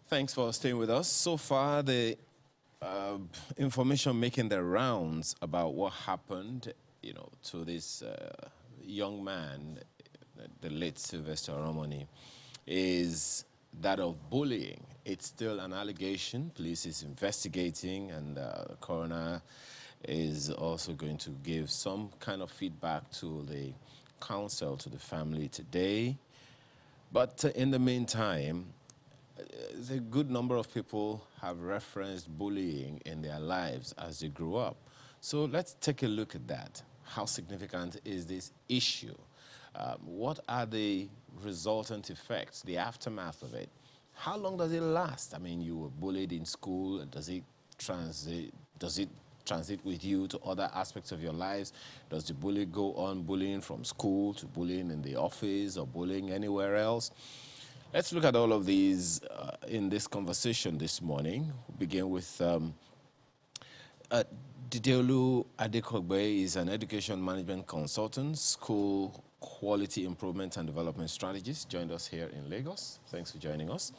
Thanks for staying with us. So far, the uh, information making the rounds about what happened, to this young man, the late Sylvester Romani, is that of bullying. It's still an allegation. Police is investigating, and the coroner is also going to give some kind of feedback to the counsel, to the family today. But in the meantime, a good number of people have referenced bullying in their lives as they grew up. So let's take a look at that. How significant is this issue? What are the resultant effects, the aftermath of it? How long does it last? I mean, you were bullied in school. Does it transit with you to other aspects of your lives? Does the bully go on bullying from school to bullying in the office or bullying anywhere else? Let's look at all of these in this conversation this morning. We'll begin with uh, Dideolu Adekogbe is an education management consultant, school quality improvement and development strategist, joined us here in Lagos. Thanks for joining us.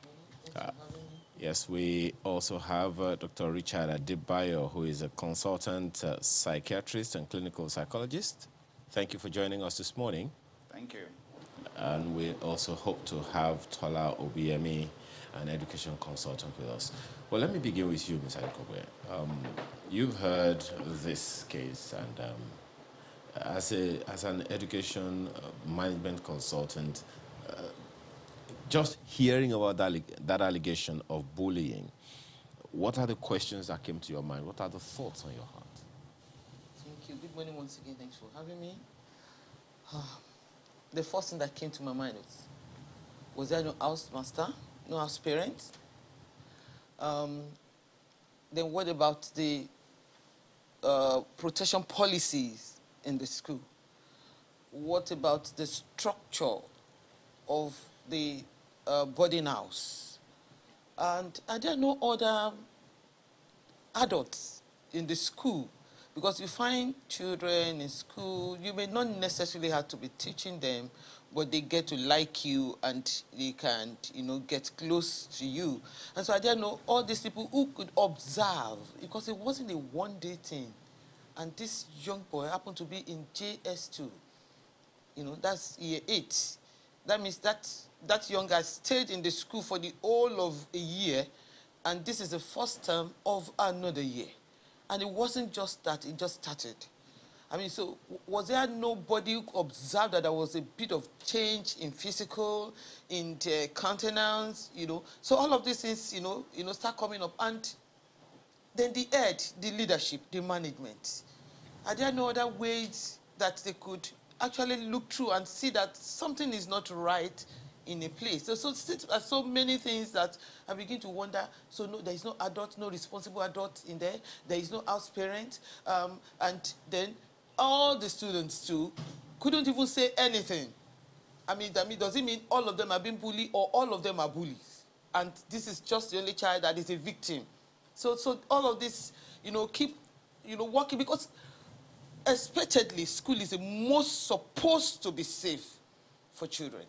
Yes, we also have Dr. Richard Adebayo, who is a consultant psychiatrist and clinical psychologist. Thank you for joining us this morning. Thank you. And we also hope to have Tola Obiemi, an education consultant, with us. Well, let me begin with you, Ms. Adekobe. You've heard this case, and as an education management consultant, just hearing about that allegation of bullying, what are the questions that came to your mind? What are the thoughts on your heart? Thank you. Good morning once again. Thanks for having me. The first thing that came to my mind was there no house master, no house parent? Then what about the protection policies in the school? What about the structure of the boarding house? And are there no other adults in the school? Because you find children in school, you may not necessarily have to be teaching them, but they get to like you and they can, get close to you. And so I don't know all these people who could observe, because it wasn't a one-day thing. And this young boy happened to be in JS2. That's year 8. That means that young guy stayed in the school for the whole of a year, and this is the first term of another year. And it wasn't just that, it just started. I mean, so was there nobody who observed that there was a bit of change in physical, in the countenance, So all of these things, start coming up. And then the head, the leadership, the management. Are there no other ways that they could actually look through and see that something is not right in a place? So many things that I begin to wonder. So no, there is no adult, no responsible adult in there. There is no house parent, and then all the students too couldn't even say anything. I mean, does it mean all of them are being bullied or all of them are bullies? And this is just the only child that is a victim. So all of this, keep, working, because expectedly school is the most supposed to be safe for children.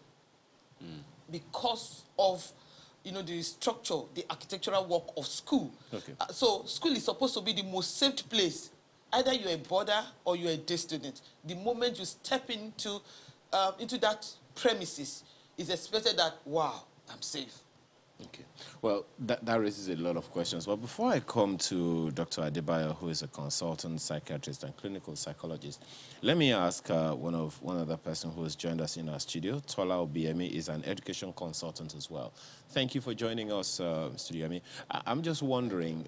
Because of the structure, the architectural work of school. Okay. So school is supposed to be the most safe place. Either you're a boarder or you're a day student. The moment you step into that premises, it's expected that, wow, I'm safe. Okay. Well, that raises a lot of questions. But before I come to Dr. Adebayo, who is a consultant psychiatrist and clinical psychologist, let me ask one other person who has joined us in our studio. Tola Obiemi is an education consultant as well. Thank you for joining us, Mr. Obiemi. I'm just wondering,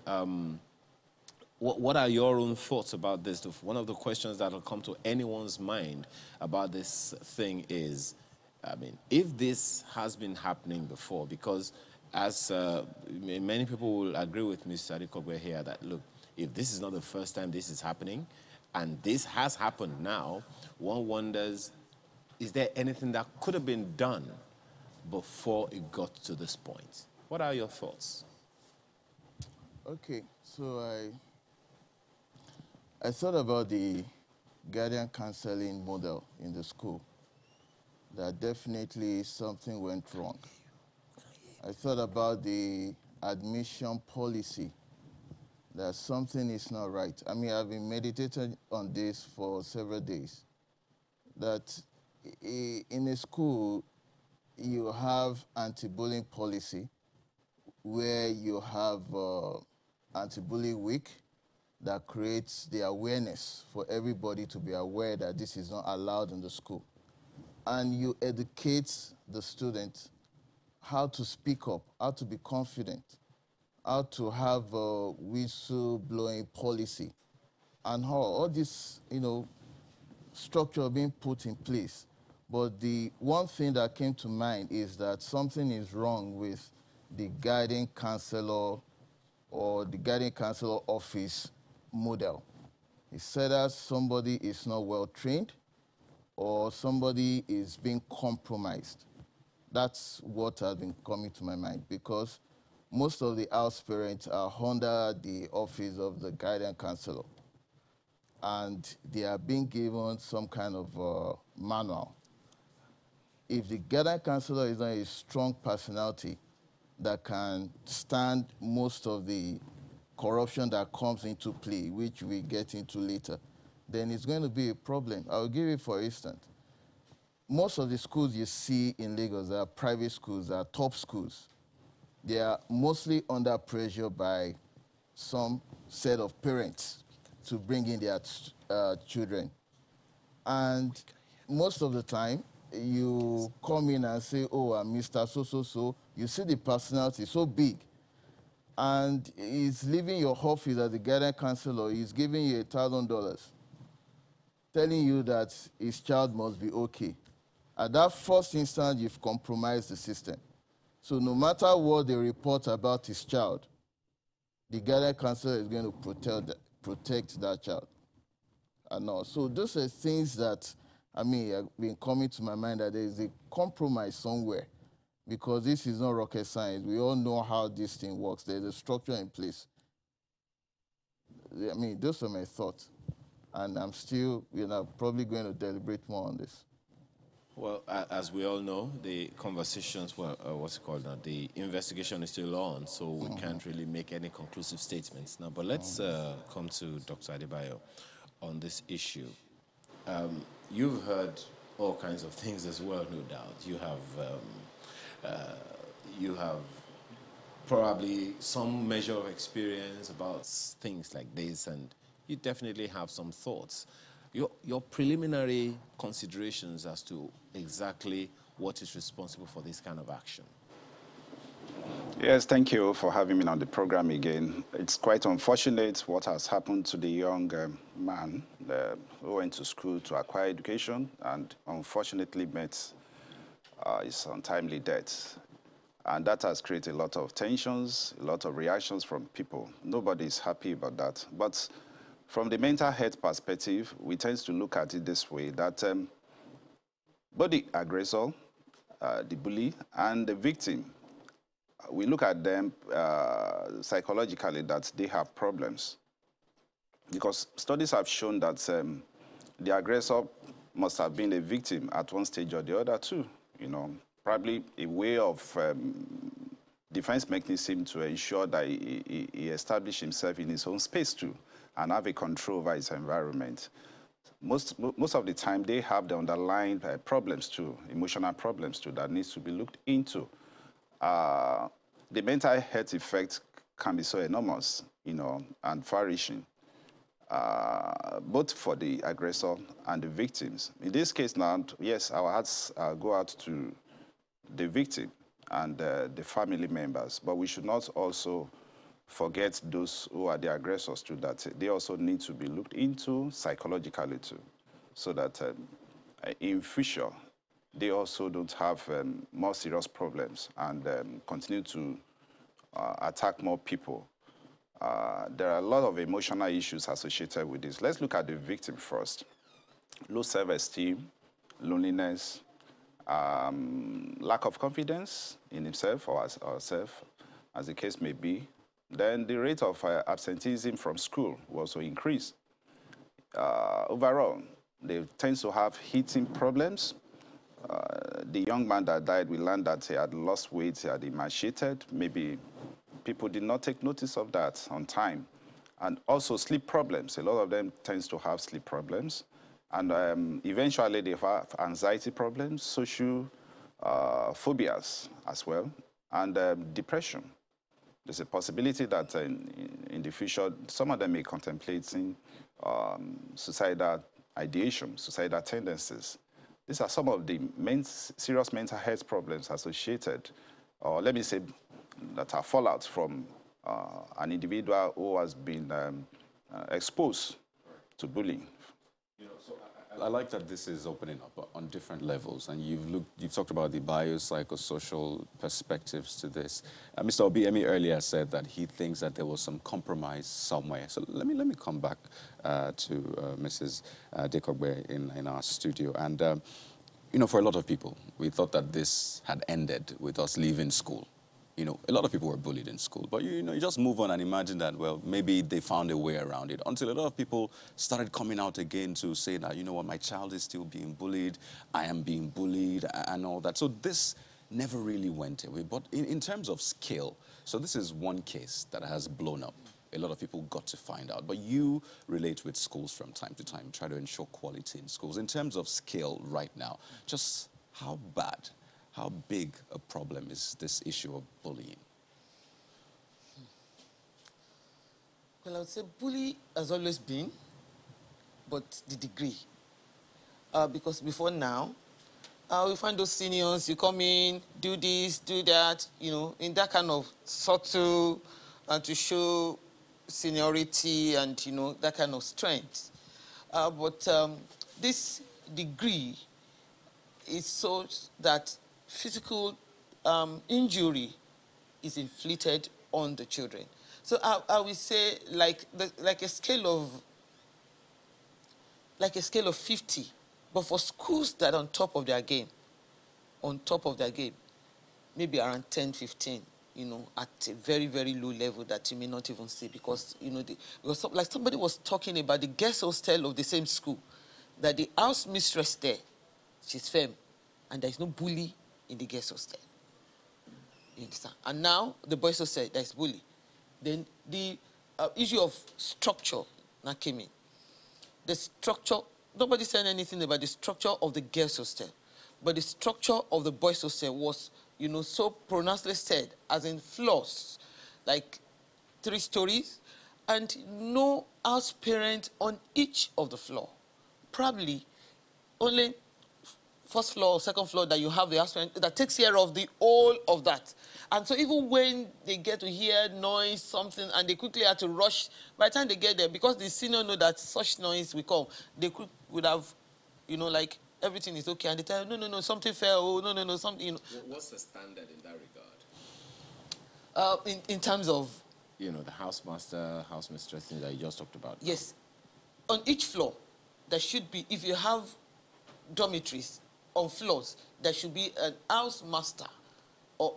what are your own thoughts about this? One of the questions that will come to anyone's mind about this thing is, I mean, if this has been happening before, because as many people will agree with Mr. Adekogbe here that, look, if this is not the first time this is happening, and this has happened now, one wonders, is there anything that could have been done before it got to this point? What are your thoughts? Okay, so I thought about the guardian counseling model in the school, that definitely something went wrong. I thought about the admission policy, that something is not right. I mean, I've been meditating on this for several days, that in a school, you have anti-bullying policy, where you have anti-bullying week that creates the awareness for everybody to be aware that this is not allowed in the school. And you educate the student how to speak up, how to be confident, how to have a whistle-blowing policy, and how all this, structure being put in place. But the one thing that came to mind is that something is wrong with the guiding counselor or the guiding counselor office model. It said that somebody is not well trained or somebody is being compromised. That's what has been coming to my mind, because most of the house parents are under the office of the guidance counselor, and they are being given some kind of manual. If the guidance counselor is not a strong personality that can stand most of the corruption that comes into play, which we get into later, then it's going to be a problem. I'll give you, for instance, most of the schools you see in Lagos are private schools, are top schools. They are mostly under pressure by some set of parents to bring in their children. And most of the time, you come in and say, oh, I'm Mr. So-so-so. You see the personality so big. And he's leaving your office as the guidance counselor. He's giving you $1,000, telling you that his child must be okay. At that first instance, you've compromised the system. So no matter what they report about his child, the guidance counselor is going to protect that child. So those are things that, have been coming to my mind, that there is a compromise somewhere, because this is not rocket science. We all know how this thing works. There's a structure in place. Those are my thoughts. And I'm still, probably going to deliberate more on this. Well, as we all know, the conversations, what's it called now? The investigation is still on, so we can't really make any conclusive statements now. But let's come to Dr. Adebayo on this issue. You've heard all kinds of things as well, no doubt. You have probably some measure of experience about things like this, and you definitely have some thoughts. Your preliminary considerations as to exactly what is responsible for this kind of action. Yes, thank you for having me on the program again. It's quite unfortunate what has happened to the young man who went to school to acquire education and unfortunately met his untimely death. And that has created a lot of tensions, a lot of reactions from people. Nobody is happy about that. But from the mental health perspective, we tend to look at it this way, that both the aggressor, the bully, and the victim, we look at them psychologically that they have problems. Because studies have shown that the aggressor must have been a victim at one stage or the other too. Probably a way of defense mechanism to ensure that he established himself in his own space too, and have a control over his environment. Most of the time, they have the underlying problems too, emotional problems too, that needs to be looked into. The mental health effect can be so enormous, and far-reaching, both for the aggressor and the victims. In this case now, yes, our hearts go out to the victim and the family members, but we should not also forget those who are the aggressors too, that they also need to be looked into psychologically too, so that in future they also don't have more serious problems and continue to attack more people. There are a lot of emotional issues associated with this. Let's look at the victim first. Low self-esteem, loneliness, lack of confidence in himself or herself, as the case may be. Then the rate of absenteeism from school will also increase. Overall, they tend to have eating problems, The young man that died, we learned that he had lost weight, he had emaciated. Maybe people did not take notice of that on time. And also sleep problems. A lot of them tends to have sleep problems. And eventually they have anxiety problems, social phobias as well, and depression. There's a possibility that in the future, some of them may contemplating suicidal ideation, suicidal tendencies. These are some of the serious mental health problems associated, or let me say, that are fallout from an individual who has been exposed to bullying. I like that this is opening up on different levels, and you've talked about the biopsychosocial perspectives to this. Mr. Obiemi earlier said that he thinks that there was some compromise somewhere. So let me come back to Mrs. Dekogbe in our studio. And you know, for a lot of people, we thought that this had ended with us leaving school. You know, a lot of people were bullied in school, but you know, you just move on and imagine that, well, maybe they found a way around it, until a lot of people started coming out again to say that, you know what, my child is still being bullied, I am being bullied, and all that. So this never really went away. But in terms of scale, so this is one case that has blown up. A lot of people got to find out, but you relate with schools from time to time, try to ensure quality in schools. In terms of scale right now, just how bad, how big a problem is this issue of bullying? Well, I would say bully has always been, but the degree. Because before now, we find those seniors, you come in, do this, do that, you know, in that kind of subtle, to show seniority and, you know, that kind of strength. But this degree is so that physical injury is inflicted on the children. So I would say like a scale of 50, but for schools that are on top of their game, maybe around 10, 15, you know, at a very, very low level that you may not even see, because, you know, because like somebody was talking about the girls' hostel of the same school, that the house mistress there, she's firm, and there is no bully in the girls' hostel. You understand? And now the boys' hostel, there's bully. Then the issue of structure now came in. The structure, nobody said anything about the structure of the girls' hostel, but the structure of the boys' hostel was, you know, so pronouncedly said, as in floors, like 3 stories, and no house parent on each of the floor. Probably only first floor or second floor that you have the house parent that takes care of the whole of that. And so even when they get to hear noise, something, and they quickly have to rush, by the time they get there, because the senior know that such noise will come, they would have, you know, like, everything is okay. And they tell you, no, something fell, oh, no, something, you know. What's the standard in that regard? In terms of? You know, the housemaster, housemistress thing that you just talked about. Yes. On each floor, there should be, if you have dormitories on floors, there should be an housemaster or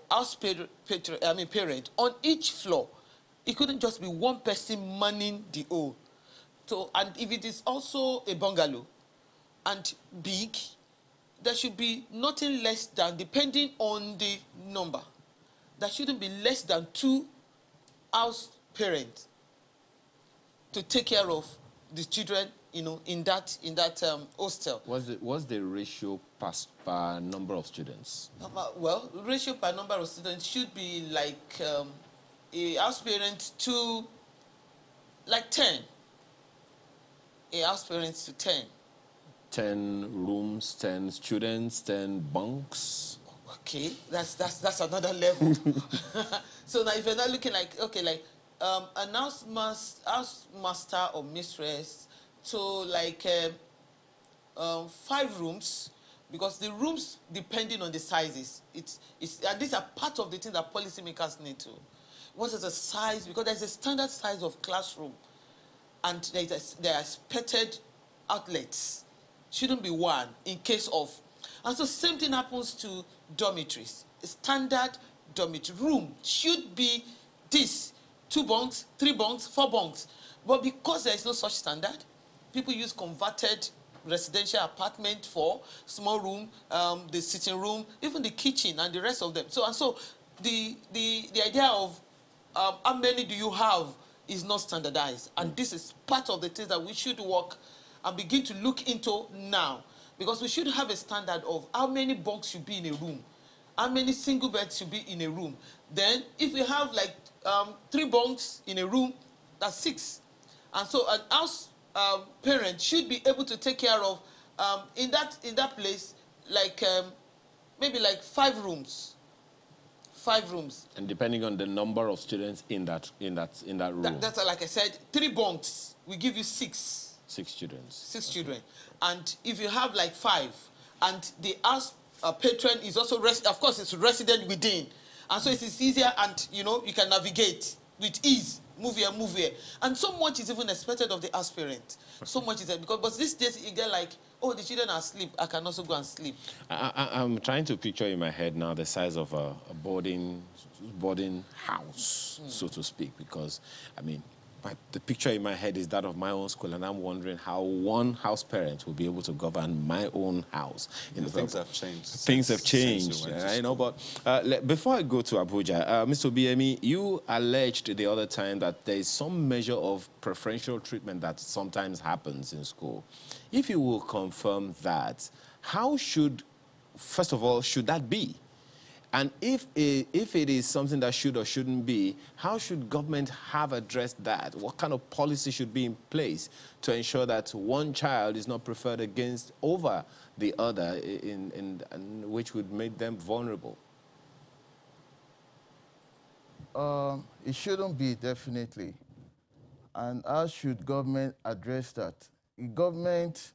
parent on each floor. It couldn't just be one person manning the whole. So, and if it is also a bungalow and big, there should be nothing less than, depending on the number, there shouldn't be less than 2 house parents to take care of the children, you know, in that hostel. What's the ratio per number of students? Well, ratio per number of students should be like a house parent to like 10. A house parent to 10. 10 rooms, 10 students, 10 bunks. Okay, that's another level. So now if you're not looking like, okay, like an house master or mistress to like 5 rooms, because the rooms, depending on the sizes, and these are part of the things that policymakers need to. What is the size? Because there's a standard size of classroom, and there are expected outlets. Shouldn't be 1 in case of. And so same thing happens to dormitories. A standard dormitory room should be this: 2 bunks, 3 bunks, 4 bunks. But because there is no such standard, people use converted residential apartment 4, small room, the sitting room, even the kitchen and the rest of them. So the idea of how many do you have is not standardized. And this is part of the things that we should work and begin to look into now. Because we should have a standard of how many bunks should be in a room, how many single beds should be in a room. Then, if we have like 3 bunks in a room, that's 6. And so an house parent should be able to take care of, in that place, like maybe like 5 rooms. 5 rooms. And depending on the number of students in that room. That's like I said, 3 bunks, we give you 6. 6 students. 6 children. And if you have like 5, and the house patron is also, of course, it's resident within. And so it is easier and, you know, you can navigate with ease. Move here, move here. And so much is even expected of the house parent. So much is there. But these days, you get like, oh, the children are asleep. I can also go and sleep. I'm trying to picture in my head now the size of a boarding house, so to speak, because, I mean, the picture in my head is that of my own school, and I'm wondering how one house parent will be able to govern my own house. You know, things have changed. Things have changed, you know. But before I go to Abuja, Mr. Obiemi, you alleged the other time that there is some measure of preferential treatment that sometimes happens in school. If you will confirm that, how should, first of all, should that be? And if it is something that should or shouldn't be, how should government have addressed that? What kind of policy should be in place to ensure that one child is not preferred over the other, which would make them vulnerable? It shouldn't be, definitely. And how should government address that? Government,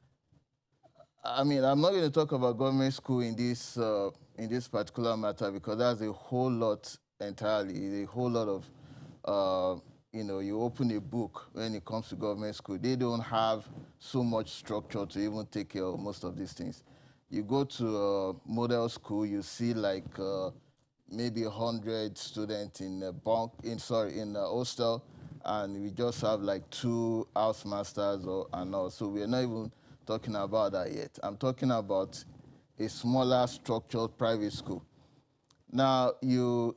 I mean, I'm not going to talk about government school in this particular matter, because that's a whole lot entirely, a whole lot of, you know, you open a book when it comes to government school. They don't have so much structure to even take care of most of these things. You go to a model school, you see like maybe 100 students in a hostel, and we just have like 2 house masters and all. So we're not even talking about that yet. I'm talking about a smaller structured private school. Now, you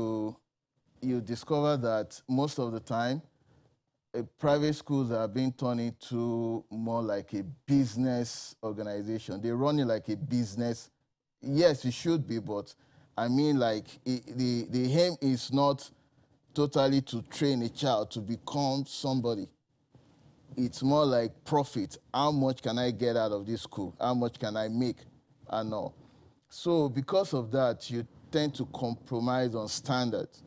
discover that most of the time, private schools are being turned into more like a business organization. They run it like a business. Yes, it should be, but I mean, like, the aim is not totally to train a child to become somebody. It's more like profit. How much can I get out of this school? How much can I make? And all. So because of that, you tend to compromise on standards.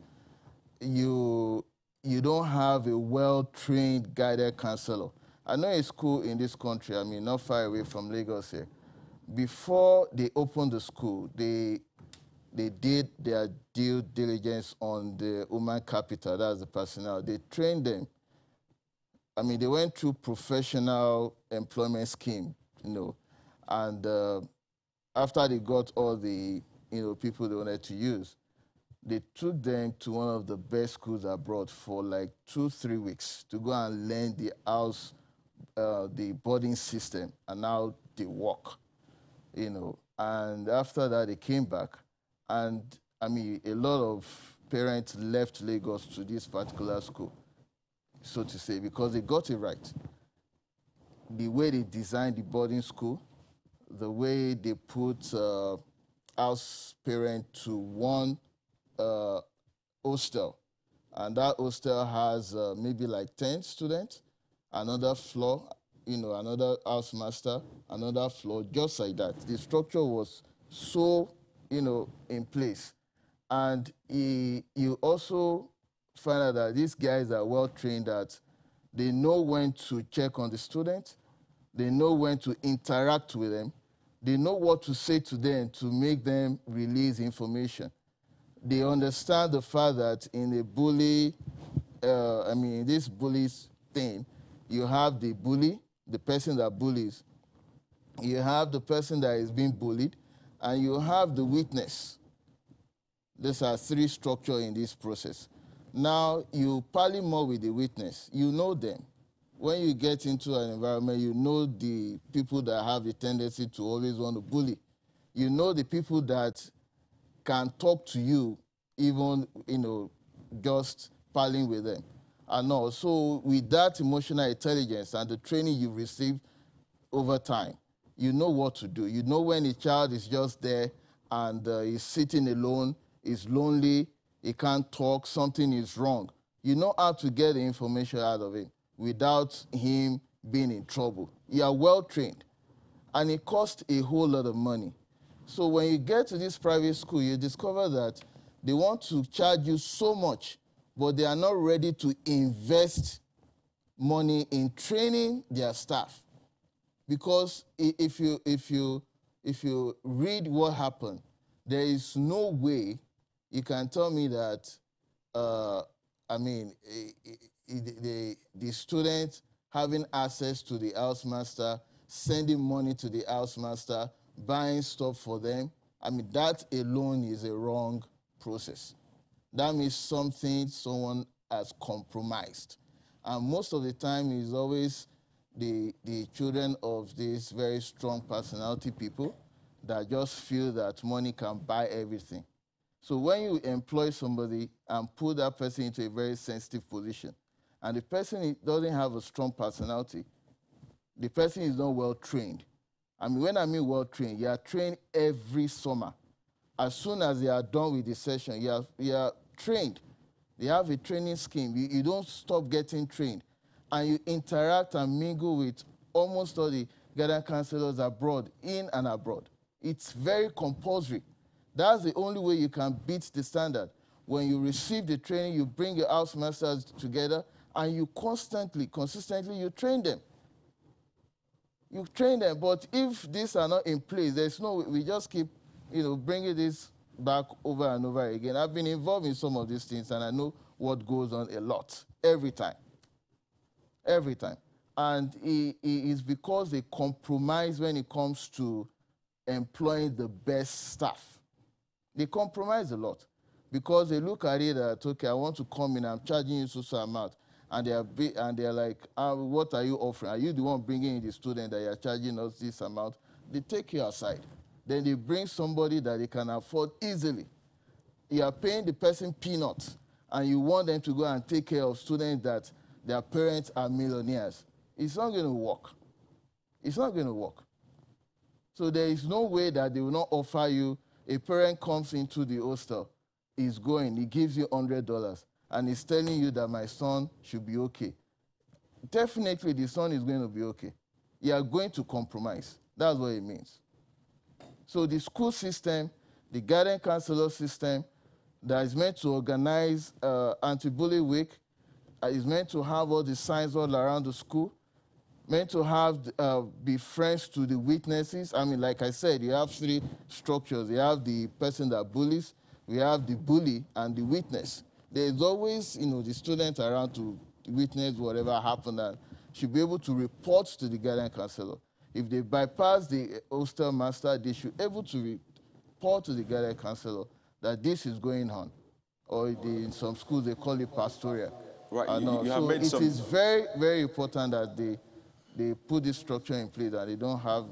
You don't have a well-trained guided counselor. I know a school in this country, I mean, not far away from Lagos here. Before they opened the school, they did their due diligence on the human capital, that's the personnel. They trained them. I mean, they went through professional employment scheme, you know, and after they got all the, you know, people they wanted to use, they took them to one of the best schools abroad for like 2-3 weeks to go and learn the house, the boarding system, and how they work, you know. And after that, they came back, and I mean, a lot of parents left Lagos to this particular school, so to say, because they got it right. The way they designed the boarding school, the way they put house parent to one hostel, and that hostel has maybe like 10 students, another floor, you know, another house master, another floor, just like that. The structure was so, you know, in place. And you also find out that these guys are well trained, that they know when to check on the students, they know when to interact with them, they know what to say to them to make them release information. They understand the fact that in a bully, in this bullies thing, you have the bully, the person that bullies, you have the person that is being bullied, and you have the witness. These are 3 structures in this process. Now, you parley more with the witness. You know them. when you get into an environment, you know the people that have a tendency to always want to bully. You know the people that can talk to you, even, just palling with them. And also, with that emotional intelligence and the training you've received over time, you know what to do. You know when a child is just there and is sitting alone, is lonely, he can't talk, something is wrong. You know how to get the information out of him without him being in trouble. You are well trained, and it costs a whole lot of money. So when you get to this private school, you discover that they want to charge you so much, but they are not ready to invest money in training their staff. Because if you read what happened, there is no way you can tell me that, the student having access to the housemaster, sending money to the housemaster, buying stuff for them, that alone is a wrong process. That means someone has compromised. And most of the time it's always the children of these very strong personality people that just feel that money can buy everything. So when you employ somebody and put that person into a very sensitive position, and the person doesn't have a strong personality, the person is not well trained. When I mean well trained, you are trained every summer. As soon as they are done with the session, you are trained. They have a training scheme. You don't stop getting trained. And you interact and mingle with almost all the guidance counselors abroad, in and abroad. It's very compulsory. That's the only way you can beat the standard. When you receive the training, you bring your house masters together, and you consistently, you train them. You train them, but if these are not in place, there's no way. We just keep, bringing this back over and over again. I've been involved in some of these things, and I know what goes on a lot, every time. Every time. And it is because they compromise when it comes to employing the best staff. They compromise a lot because they look at it that, okay, I want to come in, I'm charging you so amount. And they're like, what are you offering? Are you the one bringing in the student that you're charging us this amount? They take you aside. Then they bring somebody that they can afford easily. You are paying the person peanuts, and you want them to go and take care of students that their parents are millionaires. It's not going to work. It's not going to work. So there is no way that they will not offer you. A parent comes into the hostel, he gives you $100, and he's telling you that my son should be okay. Definitely the son is going to be okay. You are going to compromise. That's what it means. So the school system, the guidance counselor system that is meant to organize anti-bully week, is meant to have all the signs all around the school, meant to have be friends to the witnesses. Like I said, you have three structures. You have the person that bullies, we have the bully, and the witness. There's always, the student around to witness whatever happened and should be able to report to the guidance counselor. If they bypass the hostel master, they should be able to report to the guidance counselor that this is going on. Or in some schools, they call it pastoral. Right. So it is very, very important that they put this structure in place and they don't have,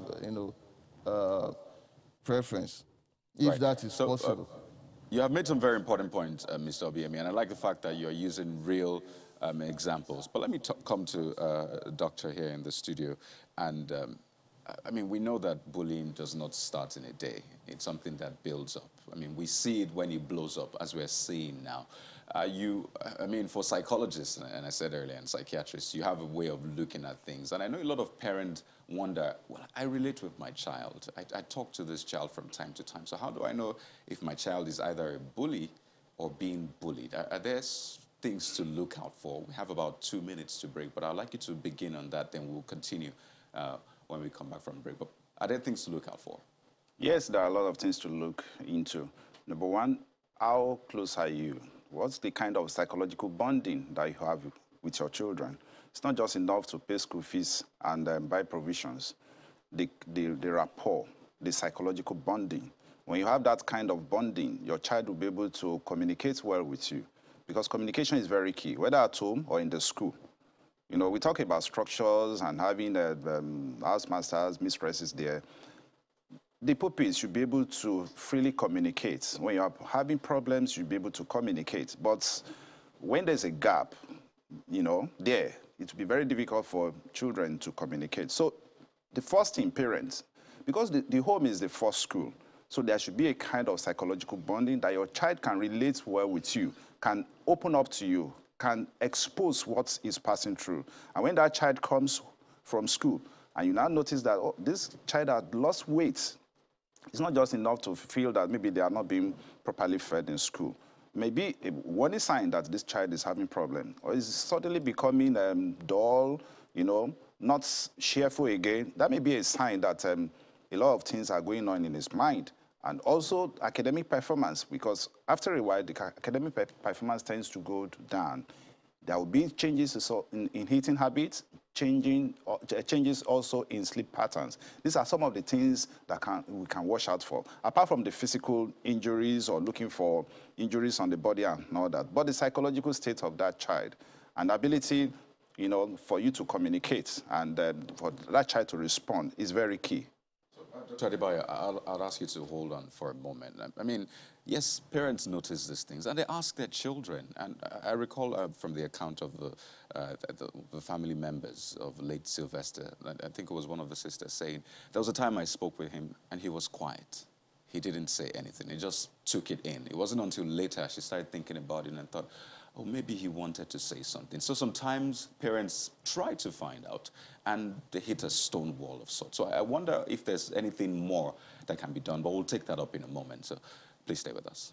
preference, if that is possible. You have made some very important points, Mr. Obiemi, and I like the fact that you're using real examples. But let me come to a doctor here in the studio. And we know that bullying does not start in a day. It's something that builds up. We see it when it blows up, as we're seeing now. For psychologists, and I said earlier, and psychiatrists, you have a way of looking at things. And I know a lot of parents wonder, well, I relate with my child. I talk to this child from time to time. So how do I know if my child is either a bully or being bullied? Are there things to look out for? We have about 2 minutes to break, but I'd like you to begin on that, then we'll continue when we come back from break. But are there things to look out for? Yes, there are a lot of things to look into. Number one, how close are you? What's the kind of psychological bonding that you have with your children? It's not just enough to pay school fees and buy provisions. The rapport, the psychological bonding. When you have that kind of bonding, your child will be able to communicate well with you, because communication is very key, whether at home or in the school. You know, we talk about structures and having housemasters, mistresses there. The pupils should be able to freely communicate. When you're having problems, you'll be able to communicate. But when there's a gap, you know, there, it will be very difficult for children to communicate. So the first thing, parents, because the home is the first school, so there should be a kind of psychological bonding that your child can relate well with you, can open up to you, can expose what is passing through. And when that child comes from school, and you now notice that, oh, this child had lost weight, it's not just enough to feel that maybe they are not being properly fed in school. Maybe a warning sign that this child is having problem, or is suddenly becoming dull, you know, not cheerful again. That may be a sign that a lot of things are going on in his mind. And also academic performance, because after a while, the academic performance tends to go down. There will be changes in eating habits, changes also in sleep patterns. These are some of the things that we can watch out for, apart from the physical injuries or looking for injuries on the body and all that. But the psychological state of that child and ability, you know, for you to communicate and for that child to respond is very key. Dr. Adebayo, I'll ask you to hold on for a moment. I mean, yes, parents notice these things, and they ask their children. And I recall from the account of the family members of late Sylvester, I think it was one of the sisters saying, there was a time I spoke with him, and he was quiet. He didn't say anything. He just took it in. It wasn't until later she started thinking about it and thought, oh, maybe he wanted to say something. So sometimes parents try to find out, and they hit a stone wall of sorts. So I wonder if there's anything more that can be done, but we'll take that up in a moment. So please stay with us.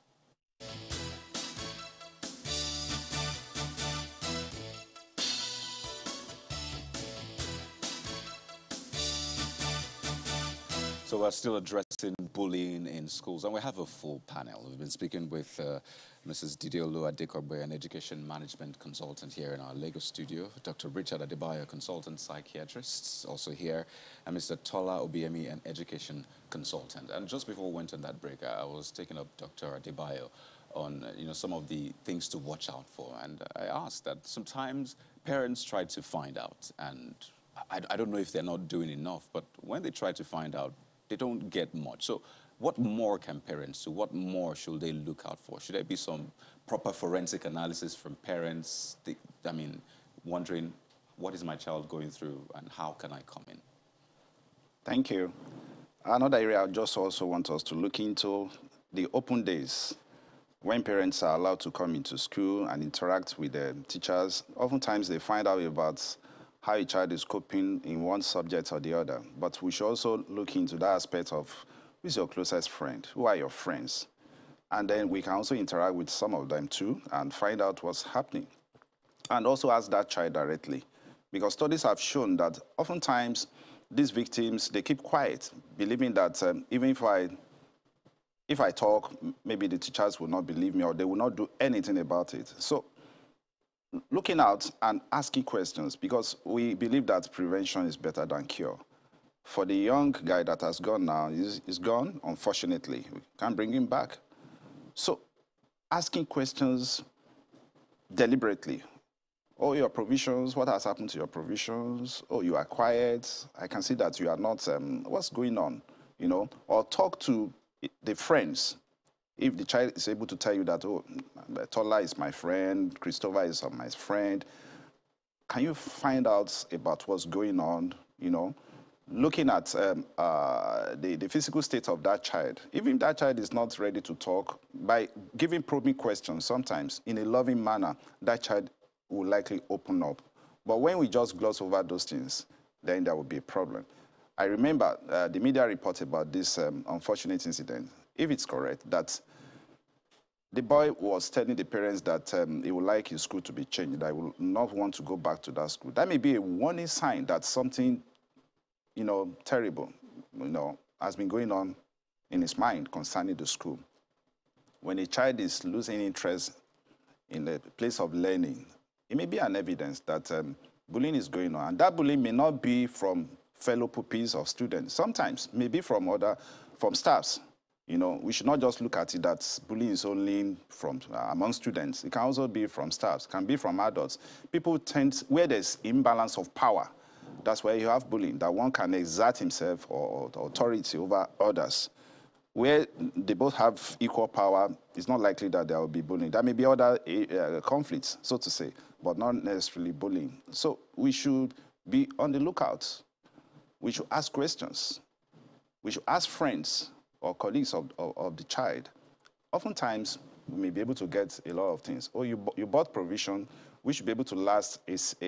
So we're still addressing bullying in schools, and we have a full panel. We've been speaking with Mrs. Didiolu Adekobe, an education management consultant here in our Lagos studio, Dr. Richard Adebayo, consultant psychiatrist, also here, and Mr. Tola Obiemi, an education consultant. And just before we went on that break, I was taking up Dr. Adebayo on some of the things to watch out for. And I asked that sometimes parents try to find out, and I don't know if they're not doing enough, but when they try to find out, they don't get much. So what more can parents do? What more should they look out for? Should there be some proper forensic analysis from parents? Wondering, what is my child going through and how can I come in? Thank you. Another area I just also want us to look into, the open days. When parents are allowed to come into school and interact with the teachers, oftentimes they find out about how a child is coping in one subject or the other. But we should also look into that aspect of who's your closest friend, who are your friends? And then we can also interact with some of them too and find out what's happening. And also ask that child directly. Because studies have shown that oftentimes these victims, they keep quiet, believing that even if I talk, maybe the teachers will not believe me or they will not do anything about it. So looking out and asking questions, because we believe that prevention is better than cure. For the young guy that has gone now, he's gone, unfortunately. We can't bring him back. So asking questions deliberately. Oh, your provisions, what has happened to your provisions? Oh, you are quiet. I can see that you are not, what's going on? Or talk to the friends. If the child is able to tell you that, oh, Tola is my friend, Christopher is my friend, can you find out about what's going on, Looking at the physical state of that child. Even if that child is not ready to talk, by giving probing questions, sometimes in a loving manner, that child will likely open up. But when we just gloss over those things, then there will be a problem. I remember the media report about this unfortunate incident, if it's correct, that the boy was telling the parents that he would like his school to be changed, that he will not want to go back to that school. That may be a warning sign that something, terrible, has been going on in his mind concerning the school. When a child is losing interest in the place of learning, it may be an evidence that bullying is going on. And that bullying may not be from fellow pupils or students. Sometimes, maybe from staffs. You know, we should not just look at it that bullying is only from among students. It can also be from staffs, it can be from adults. People tend, where there's imbalance of power, that's where you have bullying, that one can exert himself or authority over others. Where they both have equal power, it's not likely that there will be bullying. There may be other conflicts, so to say, but not necessarily bullying. So we should be on the lookout. We should ask questions. We should ask friends or colleagues of the child. Oftentimes, we may be able to get a lot of things. Oh, you bought provision, we should be able to last,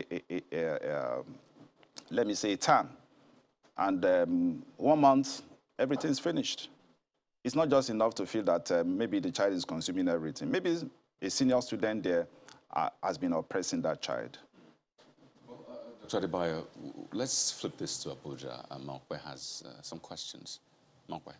let me say, a term. And 1 month, everything's finished. It's not just enough to feel that maybe the child is consuming everything. Maybe a senior student there has been oppressing that child. Dr. Adebayo, let's flip this to Abuja. Mokwe has some questions. Mokwe.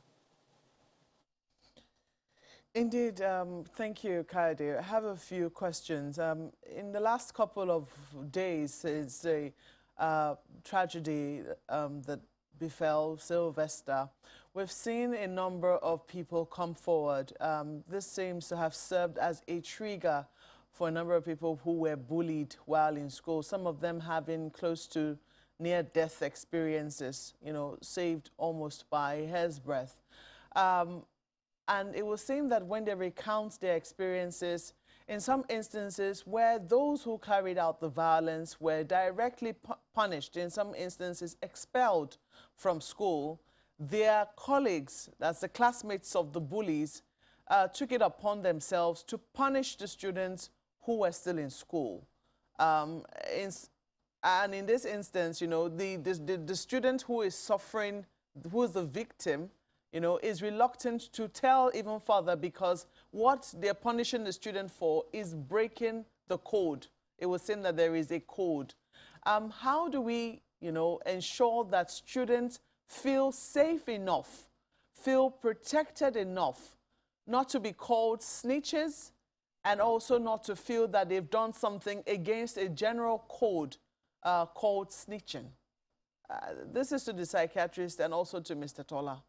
Indeed, thank you, Kayode. I have a few questions. In the last couple of days since the tragedy that befell Sylvester, we've seen a number of people come forward. This seems to have served as a trigger for a number of people who were bullied while in school, some of them having close to near-death experiences, you know, saved almost by a hair's breadth. And it would seem that when they recount their experiences, in some instances where those who carried out the violence were directly punished, in some instances expelled from school, their colleagues, that's the classmates of the bullies, took it upon themselves to punish the students who were still in school. And in this instance, you know, the student who is suffering, who is the victim, you know, is reluctant to tell even further because what they're punishing the student for is breaking the code. It would seem that there is a code. How do we, you know, ensure that students feel safe enough, feel protected enough, not to be called snitches, and also not to feel that they've done something against a general code called snitching? This is to the psychiatrist and also to Mr. Tola.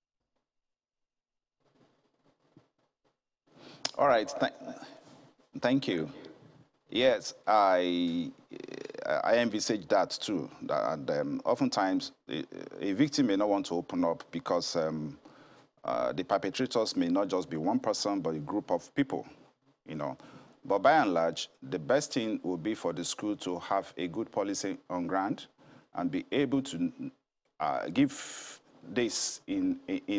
All right, thank you. Yes, I envisage that too. And oftentimes, a victim may not want to open up because the perpetrators may not just be one person, but a group of people, you know. But by and large, the best thing would be for the school to have a good policy on ground and be able to give this in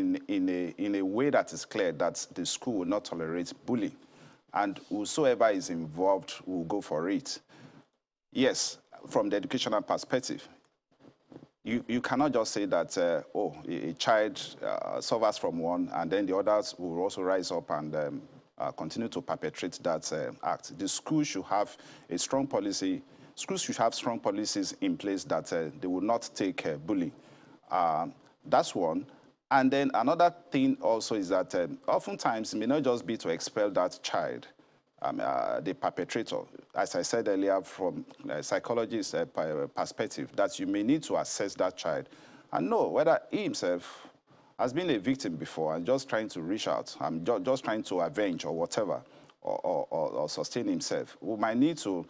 a way that is clear that the school will not tolerate bullying, and whosoever is involved will go for it. Yes, from the educational perspective, you cannot just say that, oh, a child suffers from one, and then the others will also rise up and continue to perpetrate that act. The school should have a strong policy. Schools should have strong policies in place that they will not take bullying. That's one. And then another thing also is that oftentimes it may not just be to expel that child, the perpetrator. As I said earlier, from a psychologist's perspective, that you may need to assess that child and know whether he himself has been a victim before and just trying to reach out, just trying to avenge or whatever, or sustain himself. We might need to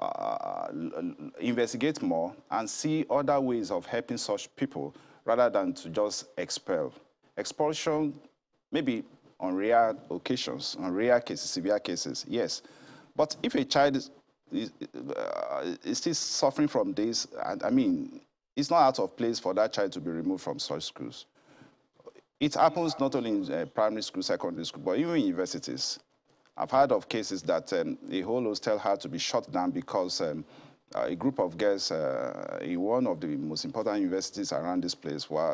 investigate more and see other ways of helping such people rather than to just expel. Expulsion, maybe on rare occasions, on rare cases, severe cases, yes. But if a child is still suffering from this, I mean, it's not out of place for that child to be removed from such schools. It happens not only in primary school, secondary school, but even in universities. I've heard of cases that a whole hostel had to be shut down because a group of girls in one of the most important universities around this place were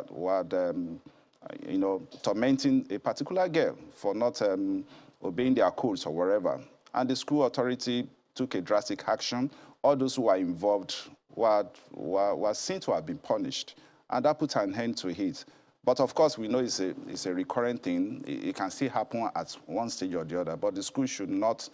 you know, tormenting a particular girl for not obeying their codes or whatever. And the school authority took a drastic action. All those who were involved were seen to have been punished, and that put an end to it. But of course, we know it's a recurrent thing. It can still happen at one stage or the other, but the school should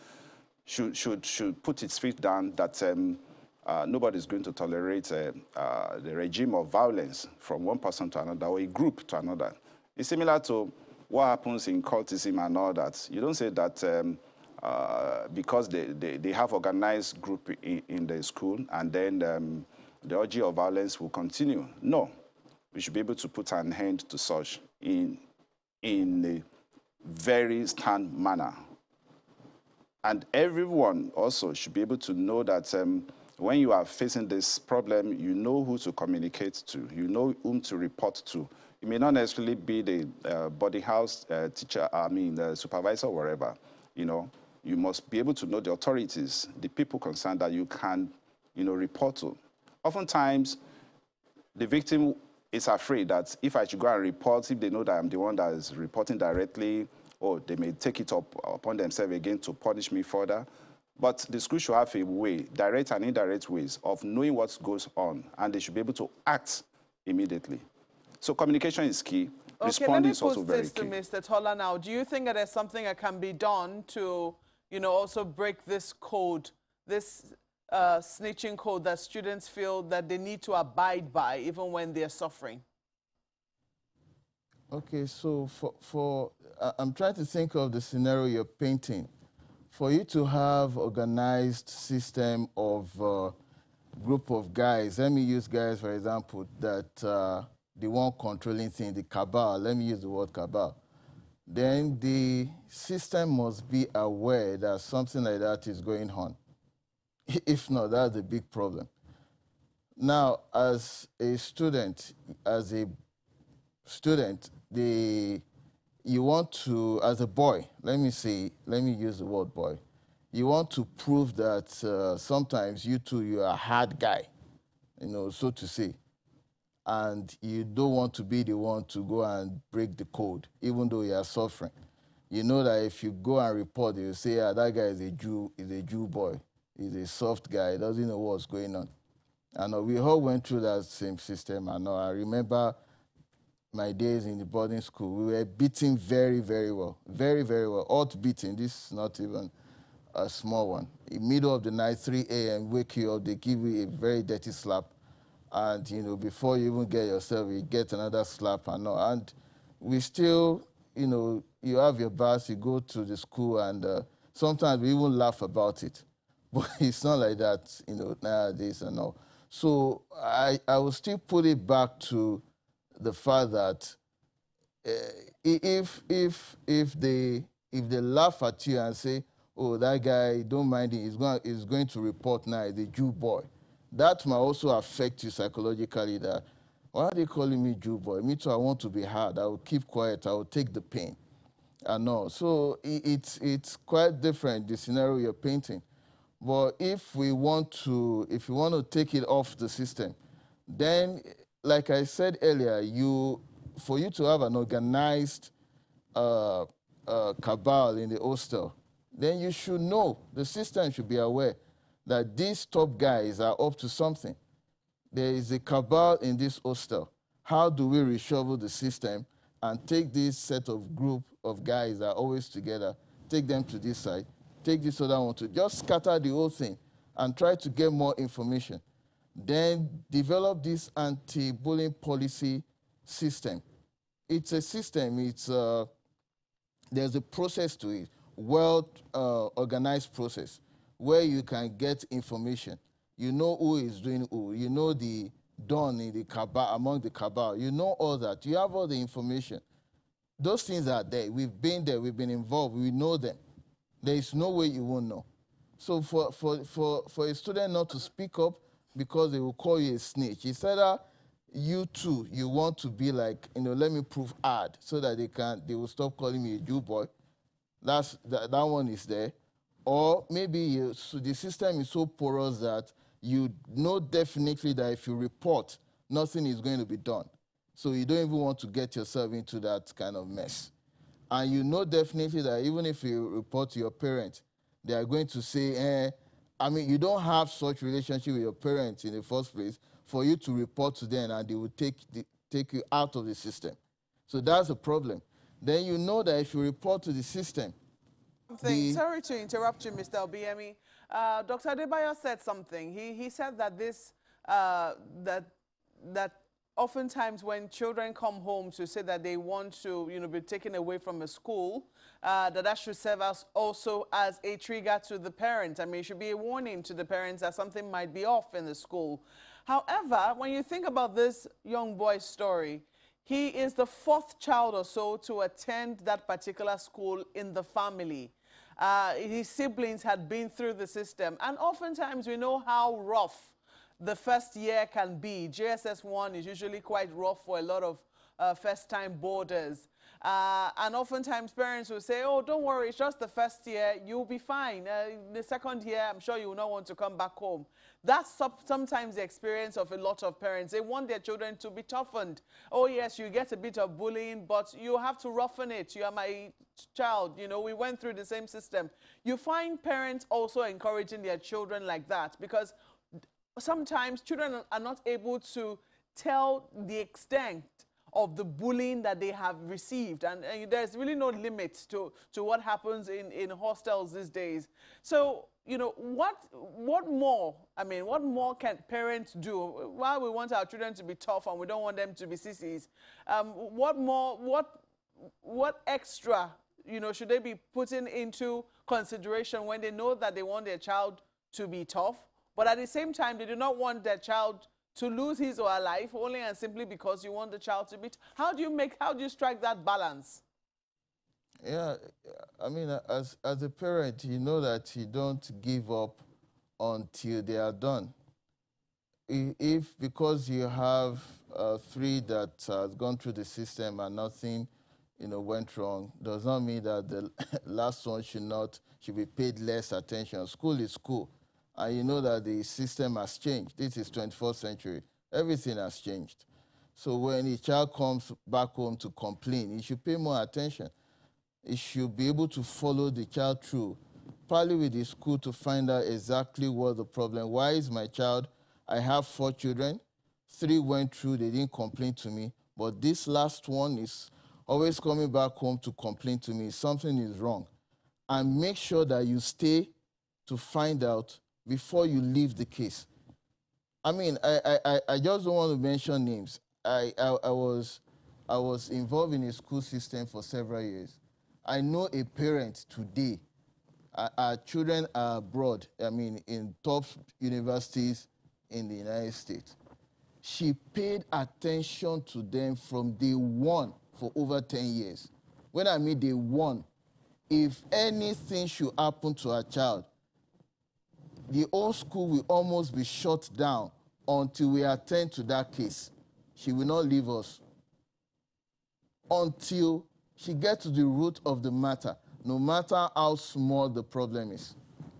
put its feet down that nobody is going to tolerate the regime of violence from one person to another or a group to another. It's similar to what happens in cultism and all that. You don't say that because they have organized group in the school and then the orgy of violence will continue. No, we should be able to put an end to such in a very stern manner. And everyone also should be able to know that when you are facing this problem, you know who to communicate to, you know whom to report to. It may not necessarily be the boarding house teacher, the supervisor, or wherever. You know, you must be able to know the authorities, the people concerned that you can, report to. Oftentimes, the victim is afraid that if I should go and report, if they know that I'm the one that is reporting directly, or they may take it upon themselves again to punish me further. But the school should have a way, direct and indirect ways, of knowing what goes on, and they should be able to act immediately. So communication is key. Okay, Responding is also very key. let me put this to Mr. Tola now. Do you think that there's something that can be done to, also break this code, this snitching code that students feel that they need to abide by even when they're suffering? Okay, so I'm trying to think of the scenario you're painting. For you to have organized system of group of guys, let me use guys, for example, that the one controlling thing, the cabal, let me use the word cabal, then the system must be aware that something like that is going on. If not, that's a big problem. Now, as a student, you want to, as a boy, let me use the word boy, you want to prove that sometimes you're a hard guy, so to say, and you don't want to be the one to go and break the code, even though you are suffering. You know that if you go and report, you say, that guy is a Jew boy, he's a soft guy, he doesn't know what's going on. And we all went through that same system. I remember my days in the boarding school, we were beaten very, very well. Very, very well. Hot beating. This is not even a small one. In the middle of the night, 3 a.m., wake you up, they give you a very dirty slap. And, before you even get yourself, you get another slap and all. And we still, you have your bath, you go to the school, and sometimes we even laugh about it. But it's not like that, nowadays and all. So I will still put it back to the fact that if they laugh at you and say, oh, that guy, don't mind him, he's going to report now, the Jew boy, that might also affect you psychologically, that, why are they calling me Jew boy? Me too, I want to be hard. I will keep quiet. I will take the pain. And all. So it's quite different, the scenario you're painting. But if we want to take it off the system, then, like I said earlier, for you to have an organized cabal in the hostel, then you should know, the system should be aware that these top guys are up to something. There is a cabal in this hostel. How do we reshuffle the system and take this set of group of guys that are always together, take them to this side, take this other one to just scatter the whole thing and try to get more information. Then develop this anti-bullying policy system. It's a system, there's a process to it, well-organized process, where you can get information. You know who is doing who. You know the don in the cabal, among the cabal. You know all that. You have all the information. Those things are there. We've been there. We've been involved. We know them. There is no way you won't know. So for a student not to speak up because they will call you a snitch, it's either you too, you want to be like, let me prove hard so that they will stop calling me a Jew boy. That one is there. Or maybe the system is so porous that you know definitely that if you report, nothing is going to be done. So you don't even want to get yourself into that kind of mess. And you know definitely that even if you report to your parents, they are going to say, you don't have such relationship with your parents in the first place for you to report to them, and they will take you out of the system. So that's a problem. Then you know that if you report to the system, sorry to interrupt you, Mr. Obiemi. Dr. Adebayo said something. He said that this that oftentimes when children come home to say that they want to, be taken away from a school, that should serve as also as a trigger to the parents. I mean, it should be a warning to the parents that something might be off in the school. However, when you think about this young boy's story, he is the 4th child or so to attend that particular school in the family. His siblings had been through the system, and oftentimes we know how rough the first year can be. JSS 1 is usually quite rough for a lot of first-time boarders. And oftentimes parents will say, oh, don't worry, it's just the first year, you'll be fine. The second year, I'm sure you will not want to come back home. That's sometimes the experience of a lot of parents. They want their children to be toughened. Oh, yes, you get a bit of bullying, but you have to roughen it. You are my child. We went through the same system. You find parents also encouraging their children like that, because sometimes children are not able to tell the extent of the bullying that they have received, and there's really no limit to what happens in hostels these days. So, what more? I mean, what more can parents do? While we want our children to be tough and we don't want them to be sissies, what more? What extra, should they be putting into consideration when they know that they want their child to be tough, but at the same time they do not want their child to lose his or her life only and simply because you want the child to be? How do you strike that balance? Yeah, I mean, as a parent, you know that you don't give up until they are done. If because you have 3 that has gone through the system and nothing, went wrong, does not mean that the last one should be paid less attention. School is school. And you know that the system has changed. This is 21st century. Everything has changed. So when a child comes back home to complain, you should pay more attention. You should be able to follow the child through, probably with the school, to find out exactly what the problem. Why is my child? I have 4 children. 3 went through, they didn't complain to me. But this last one is always coming back home to complain to me. Something is wrong. And make sure that you stay to find out before you leave the case. I mean, I just don't want to mention names. I was involved in a school system for several years. I know a parent today, our children are abroad, I mean, in top universities in the United States. She paid attention to them from day one for over 10 years. When I mean day one, if anything should happen to her child, the whole school will almost be shut down until we attend to that case. She will not leave us until she gets to the root of the matter, no matter how small the problem is.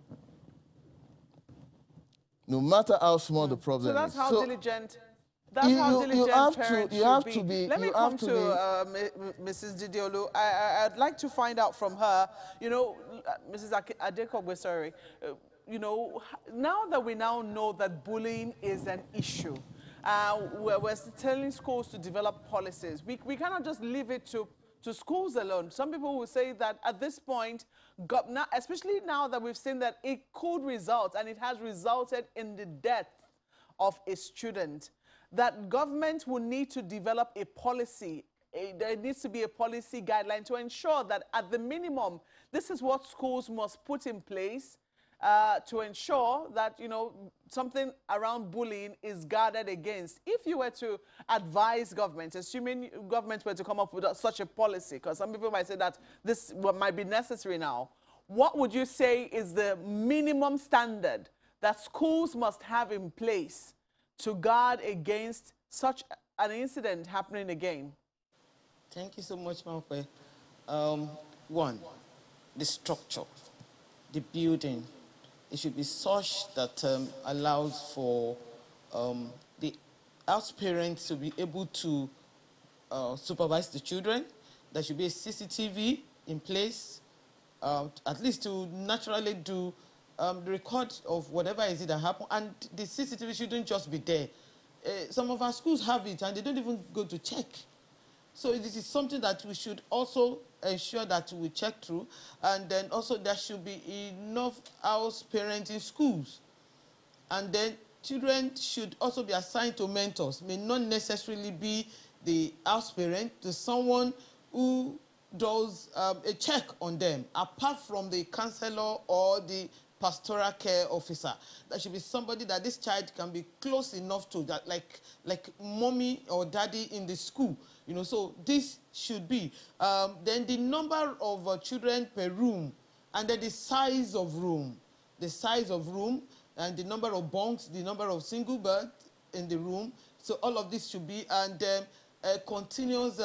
No matter how small the problem is. So that's how diligent. That's how diligent parents should be. Let me come to Mrs. Didiolu. I'd like to find out from her, Mrs. Adekogbe, sorry, now that we know that bullying is an issue, we're telling schools to develop policies. We cannot just leave it to schools alone. Some people will say that at this point, especially now that we've seen that it could result, and it has resulted in the death of a student, that government will need to develop a policy. There needs to be a policy guideline to ensure that at the minimum, this is what schools must put in place to ensure that, something around bullying is guarded against. If you were to advise government, assuming government were to come up with such a policy, because some people might say that this might be necessary now, what would you say is the minimum standard that schools must have in place to guard against such an incident happening again? Thank you so much, Maupe. One, the structure, the building. It should be such that allows for the house parents to be able to supervise the children. There should be a CCTV in place, at least to naturally do the record of whatever is it that happened. And the CCTV shouldn't just be there. Some of our schools have it, and they don't even go to check. So this is something that we should also ensure that we check through. And then also there should be enough house parents in schools. And then children should also be assigned to mentors, may not necessarily be the house parent, to someone who does a check on them, apart from the counselor or the pastoral care officer. There should be somebody that this child can be close enough to, that like mommy or daddy in the school. You know, so this should be. Then the number of children per room, and then the size of room. The size of room, and the number of bunks, the number of single beds in the room. So all of this should be, and a continuous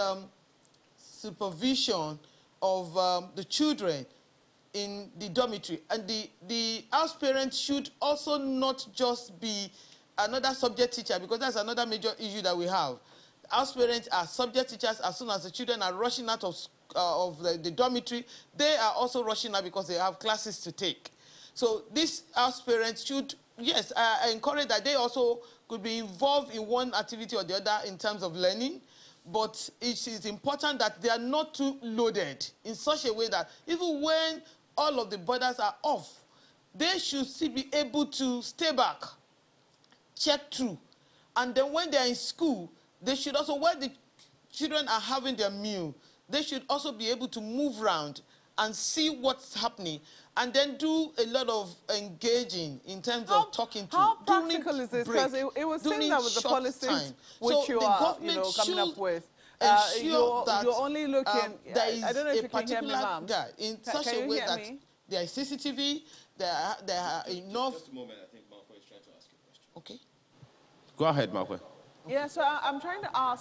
supervision of the children in the dormitory. And the house parent should also not just be another subject teacher, because that's another major issue that we have. House parents are subject teachers. As soon as the children are rushing out of the dormitory, they are also rushing out because they have classes to take. So these house parents should, yes, I encourage that they also could be involved in one activity or the other in terms of learning, but it is important that they are not too loaded in such a way that even when all of the borders are off, they should still be able to stay back, check through. And then when they are in school, they should also, while the children are having their meal, they should also be able to move around and see what's happening, and then do a lot of engaging in terms of talking to. How practical is this? Because it was saying that with the policies which you are, coming up with. You're only looking. I don't know if you can hear me, ma'am. In such a way that there is CCTV, there are enough. Just a moment, I think Marco is trying to ask you a question. Okay. Go ahead, Marco. Yeah, so I'm trying to ask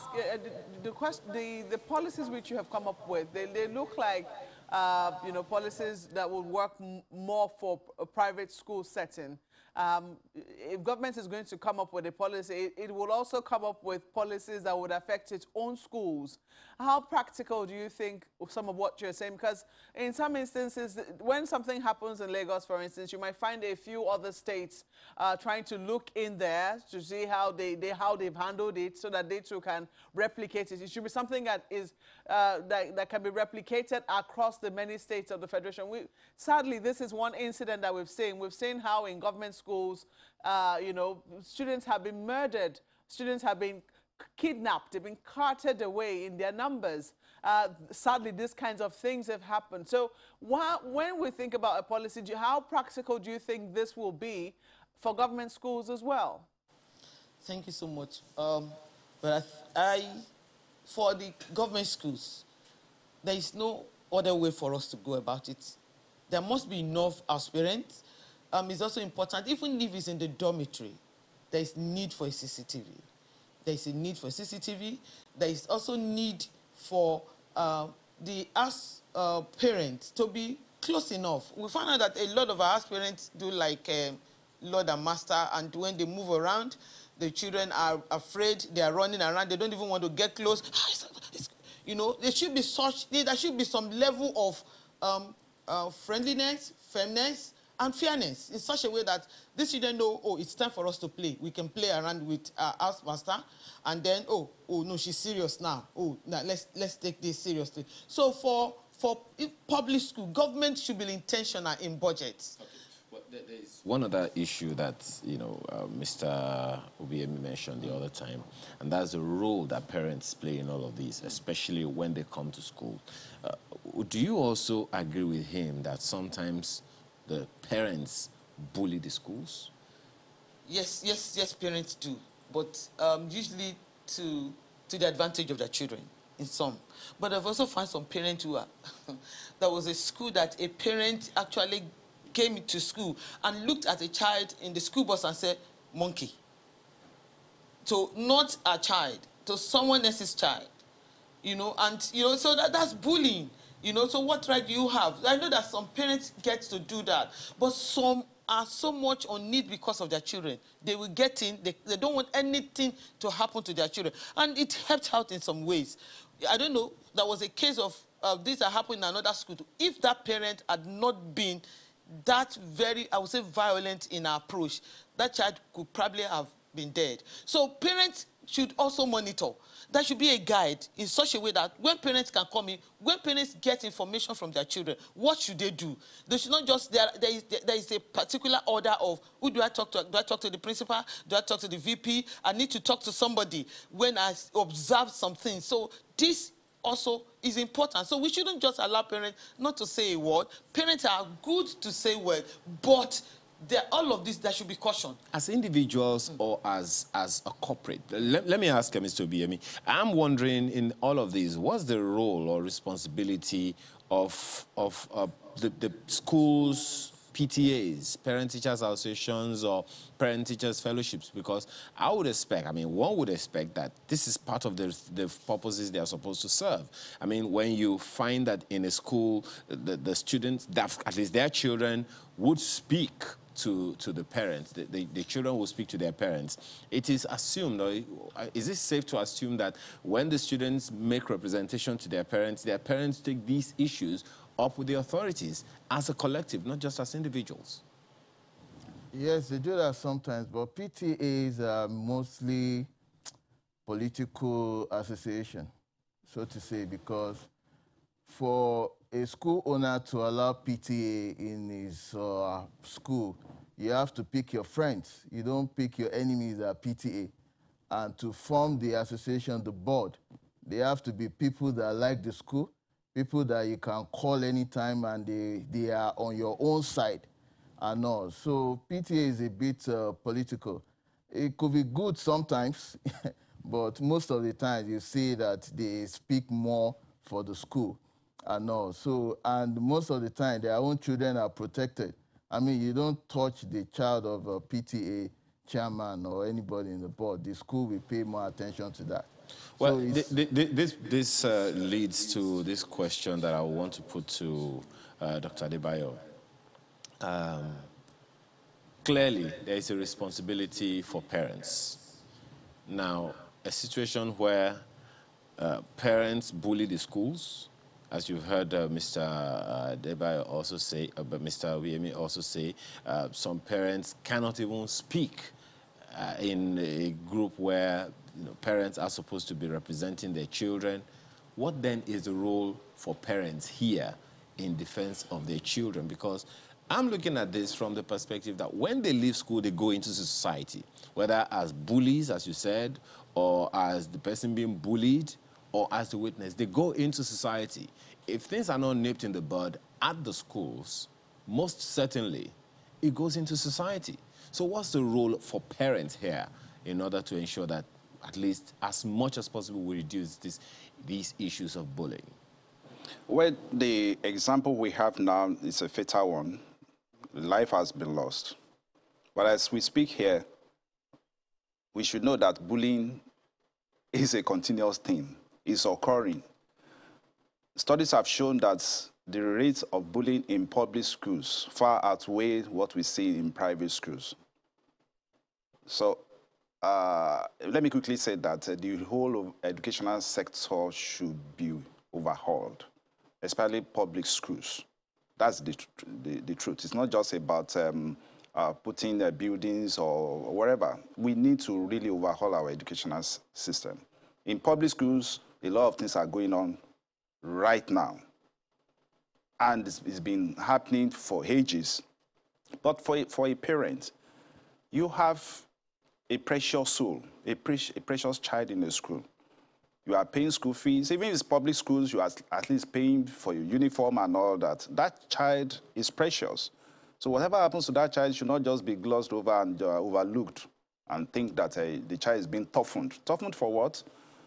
the policies which you have come up with. They look like policies that would work more for a private school setting. If government is going to come up with a policy, it will also come up with policies that would affect its own schools. How practical do you think some of what you're saying? Because in some instances, when something happens in Lagos, for instance, you might find a few other states trying to look in there to see how they've handled it, so that they too can replicate it. It should be something that is that can be replicated across the many states of the Federation. Sadly, this is one incident that we've seen. We've seen how in government schools, students have been murdered, students have been kidnapped, they've been carted away in their numbers. Sadly, these kinds of things have happened. So when we think about a policy, how practical do you think this will be for government schools as well? Thank you so much. But for the government schools, there is no other way for us to go about it. There must be enough aspirants. It's also important, even if it's in the dormitory, there is need for a CCTV. There is a need for CCTV. There is also need for the parents to be close enough. We find out that a lot of our parents do like Lord and Master, and when they move around, the children are afraid, they are running around, they don't even want to get close. There should be some level of friendliness, firmness, and fairness in such a way that these children know, oh, it's time for us to play. We can play around with our house master, and then, oh no, she's serious now. Oh, now let's take this seriously. So for public school, government should be intentional in budgets. Okay. Well, there is one other issue that Mr. Obiemi mentioned the other time, and that's the role that parents play in all of these, especially when they come to school. Do you also agree with him that sometimes the parents bully the schools? Yes, parents do, but usually to the advantage of their children in some. But I've also found some parents who are... There was a school that a parent actually came to school and looked at a child in the school bus and said, monkey. So not a child, to someone else's child. So that's bullying. So what right do you have? I know that some parents get to do that, but some are so much on need because of their children. They will get in, they don't want anything to happen to their children. And it helped out in some ways. I don't know, there was a case of this that happened in another school. If that parent had not been that very, I would say, violent in our approach, that child could probably have been dead. So parents should also monitor. There should be a guide in such a way that when parents can come in, when parents get information from their children, what should they do? They should not just, there is a particular order of, who do I talk to? Do I talk to the principal? Do I talk to the VP? I need to talk to somebody when I observe something. So this also is important. So we shouldn't just allow parents not to say a word. Parents are good to say word, but all of this, there should be caution. As individuals or as a corporate, let me ask Mr. Obiemi, I'm wondering in all of these, what's the role or responsibility of the schools, PTAs, parent-teachers associations, or parent-teachers fellowships? Because I would expect, one would expect that this is part of the purposes they are supposed to serve. When you find that in a school, the students, that at least their children, would speak to the parents, the children will speak to their parents. It is assumed, or is it safe to assume that when the students make representation to their parents take these issues up with the authorities as a collective, not just as individuals? Yes, they do that sometimes, but PTAs are mostly political association, so to say, because for a school owner to allow PTA in his school, you have to pick your friends. You don't pick your enemies at PTA. And to form the association, the board, they have to be people that like the school, people that you can call anytime and they are on your own side and all. So PTA is a bit political. It could be good sometimes, but most of the time you see that they speak more for the school and all. So, and most of the time their own children are protected. You don't touch the child of a PTA chairman or anybody in the board. The school will pay more attention to that. Well, so this leads to this question that I want to put to Dr. Adebayo. Clearly, there is a responsibility for parents. Now, a situation where parents bully the schools, as you've heard Mr. Adebayo also say, but Mr. Obiemi also say, some parents cannot even speak in a group where parents are supposed to be representing their children. What then is the role for parents here in defense of their children? Because I'm looking at this from the perspective that when they leave school, they go into society, whether as bullies, as you said, or as the person being bullied, or as the witness. They go into society. If things are not nipped in the bud at the schools, most certainly it goes into society. So what's the role for parents here in order to ensure that at least as much as possible we reduce these issues of bullying? Well, the example we have now is a fatal one. Life has been lost. But as we speak here, we should know that bullying is a continuous thing. It's occurring. Studies have shown that the rate of bullying in public schools far outweigh what we see in private schools. So let me quickly say that the whole of educational sector should be overhauled, especially public schools. That's the truth. It's not just about putting buildings or whatever. We need to really overhaul our educational system. In public schools, a lot of things are going on right now. And it's been happening for ages. But for a parent, you have a precious soul, a precious child in the school. You are paying school fees. Even if it's public schools, you are at least paying for your uniform and all that. That child is precious. So whatever happens to that child should not just be glossed over and overlooked and think that the child is being toughened. Toughened for what?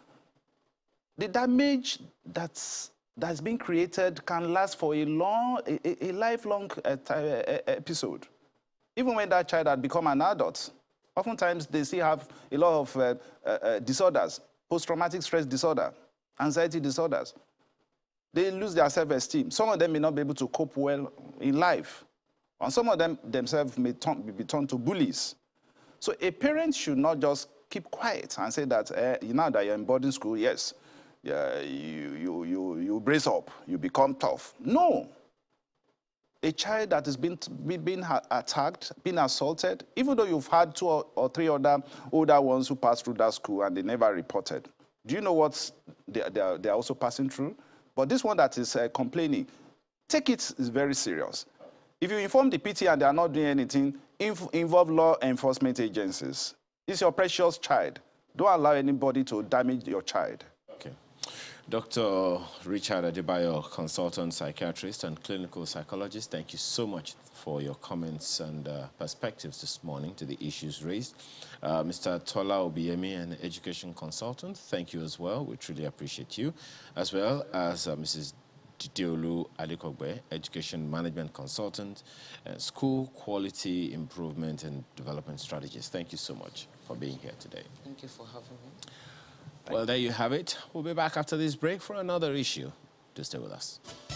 The damage that's been created can last for a lifelong episode. Even when that child had become an adult, oftentimes they still have a lot of disorders, post-traumatic stress disorder, anxiety disorders. They lose their self-esteem. Some of them may not be able to cope well in life. And some of them themselves may be turned to bullies. So a parent should not just keep quiet and say that, now that you're in boarding school, yes, you brace up, you become tough. No. a child that is being attacked, being assaulted, even though you've had 2 or 3 other older ones who passed through that school and they never reported. Do you know what they're also passing through? But this one that is complaining, take it very serious. If you inform the PT and they are not doing anything, involve law enforcement agencies. It's your precious child. Don't allow anybody to damage your child. Okay. Dr. Richard Adebayo, consultant psychiatrist and clinical psychologist, thank you so much for your comments and perspectives this morning to the issues raised. Mr. Tola Obiemi, an education consultant, thank you as well. We truly appreciate you, as well as Mrs. Diolu Alikogbe, education management consultant, school quality improvement and development strategist. Thank you so much for being here today. Thank you for having me. Well, there you have it. We'll be back after this break for another issue. Do stay with us.